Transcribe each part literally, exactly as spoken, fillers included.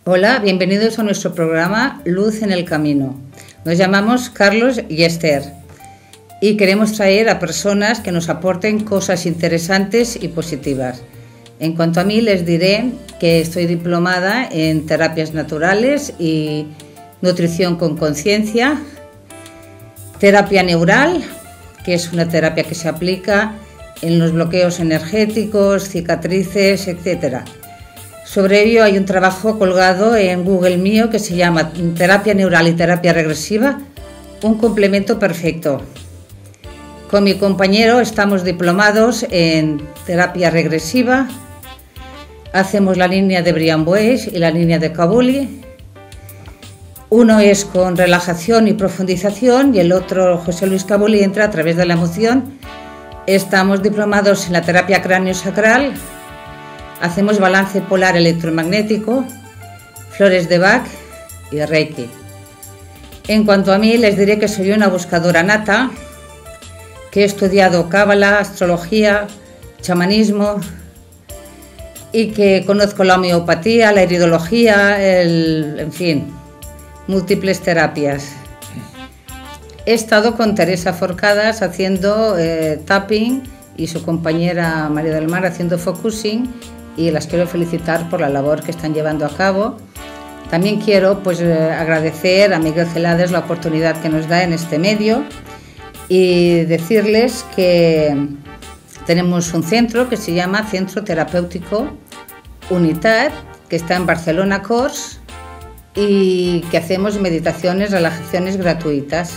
Hola, bienvenidos a nuestro programa Luz en el Camino. Nos llamamos Carlos y Esther y queremos traer a personas que nos aporten cosas interesantes y positivas. En cuanto a mí, les diré que estoy diplomada en terapias naturales y nutrición con conciencia, terapia neural, que es una terapia que se aplica en los bloqueos energéticos, cicatrices, etcétera. Sobre ello hay un trabajo colgado en Google mío que se llama Terapia Neural y Terapia Regresiva, un complemento perfecto. Con mi compañero estamos diplomados en terapia regresiva, hacemos la línea de Brian Weiss y la línea de Kabuli. Uno es con relajación y profundización y el otro, José Luis Kabuli, entra a través de la emoción. Estamos diplomados en la terapia cráneo-sacral. Hacemos balance polar electromagnético, flores de Bach y Reiki. En cuanto a mí, les diré que soy una buscadora nata, que he estudiado cábala, astrología, chamanismo y que conozco la homeopatía, la iridología, el, en fin, múltiples terapias. He estado con Teresa Forcadas haciendo eh, tapping y su compañera María del Mar haciendo focusing, y las quiero felicitar por la labor que están llevando a cabo. También quiero pues, eh, agradecer a Miguel Celades la oportunidad que nos da en este medio y decirles que tenemos un centro que se llama Centro Terapéutico Unitat, que está en Barcelona Cors, y que hacemos meditaciones, relajaciones gratuitas.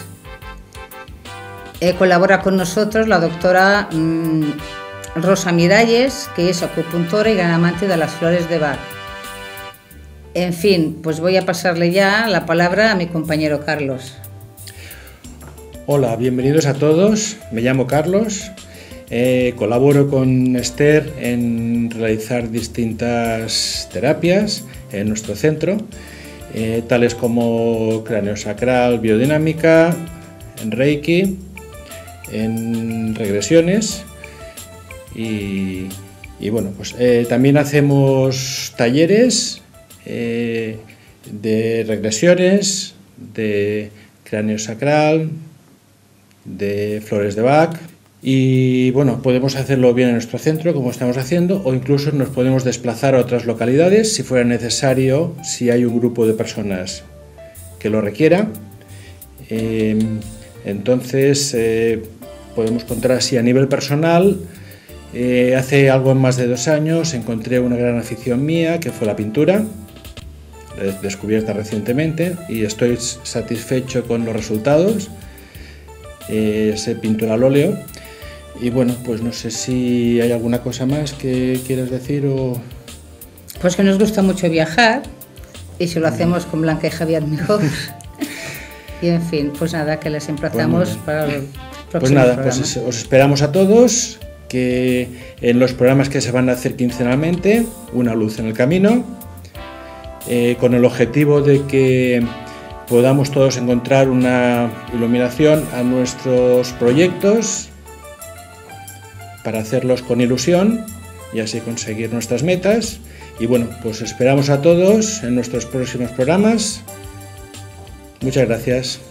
Eh, colabora con nosotros la doctora mmm, Rosa Miralles, que es acupuntora y gran amante de las flores de Bach. En fin, pues voy a pasarle ya la palabra a mi compañero Carlos. Hola, bienvenidos a todos. Me llamo Carlos. Eh, colaboro con Esther en realizar distintas terapias en nuestro centro, eh, tales como cráneo-sacral, biodinámica, en Reiki, en regresiones. Y, y bueno, pues eh, también hacemos talleres eh, de regresiones, de cráneo sacral, de flores de Bach. Y bueno, podemos hacerlo bien en nuestro centro, como estamos haciendo, o incluso nos podemos desplazar a otras localidades si fuera necesario, si hay un grupo de personas que lo requiera. Eh, entonces, eh, podemos contar así a nivel personal. Eh, hace algo más de dos años encontré una gran afición mía, que fue la pintura, descubierta recientemente, y estoy satisfecho con los resultados. Eh, es pintura al óleo. Y bueno, pues no sé si hay alguna cosa más que quieras decir o... Pues que nos gusta mucho viajar, y si lo hacemos con Blanca y Javier mejor. Y en fin, pues nada, que les emplazamos pues para el próximo Pues nada, programa. Pues os esperamos a todos, que en los programas que se van a hacer quincenalmente, Una luz en el camino, eh, con el objetivo de que podamos todos encontrar una iluminación a nuestros proyectos para hacerlos con ilusión y así conseguir nuestras metas. Y bueno, pues esperamos a todos en nuestros próximos programas. Muchas gracias.